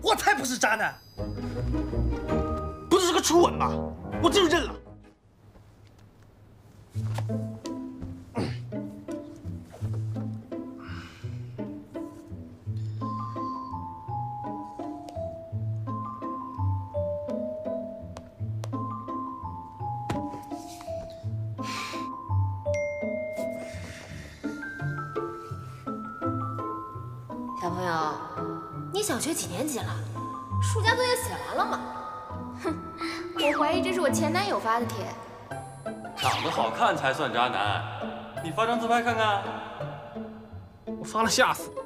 我才不是渣男， 不就是个初吻吗？我这就认了。 小朋友，你小学几年级了？暑假作业写完了吗？哼，我怀疑这是我前男友发的帖。 长得好看才算渣男，你发张自拍看看。 我发了吓死。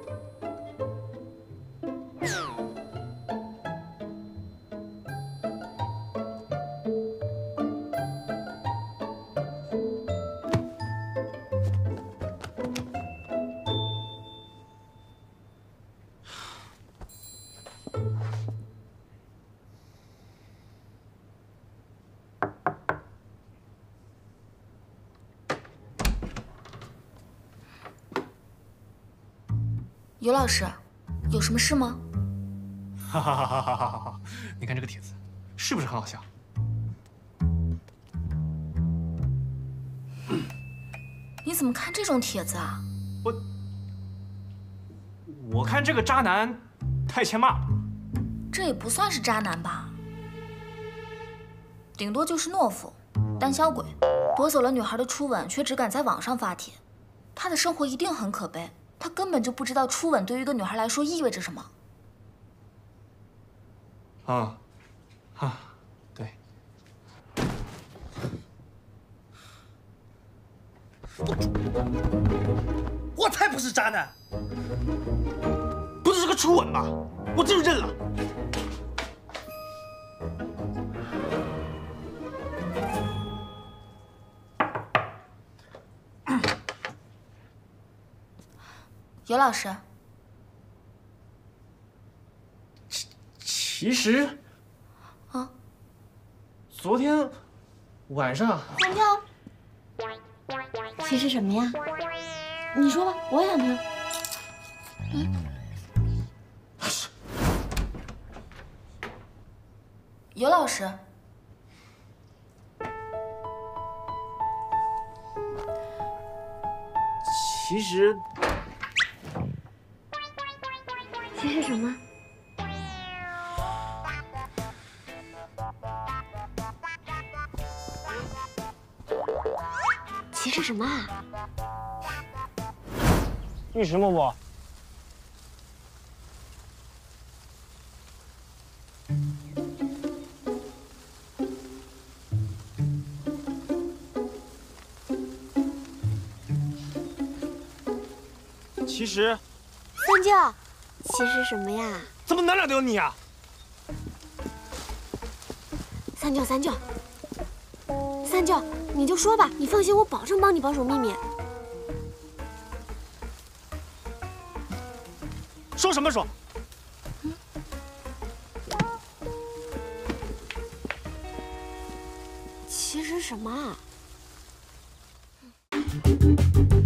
尤老师，有什么事吗？ 哈哈哈哈哈哈！你看这个帖子，是不是很好笑？ 你怎么看这种帖子啊？ 我看这个渣男太欠骂了。 这也不算是渣男吧，顶多就是懦夫、胆小鬼，夺走了女孩的初吻，却只敢在网上发帖。他的生活一定很可悲。他根本就不知道初吻对于一个女孩来说意味着什么。 对。 我才不是渣男， 不就是个初吻吗？我这就认了。 尤老师， 其实，昨天晚上， 黄跳，其实什么呀？你说吧，我也想听。 尤老师， 其实什么？其实什么啊？ 为什么我？其实， 三舅，其实什么呀？ 怎么哪哪都有你啊？ 三舅，你就说吧，你放心，我保证帮你保守秘密。 说什么说？ 其实什么啊？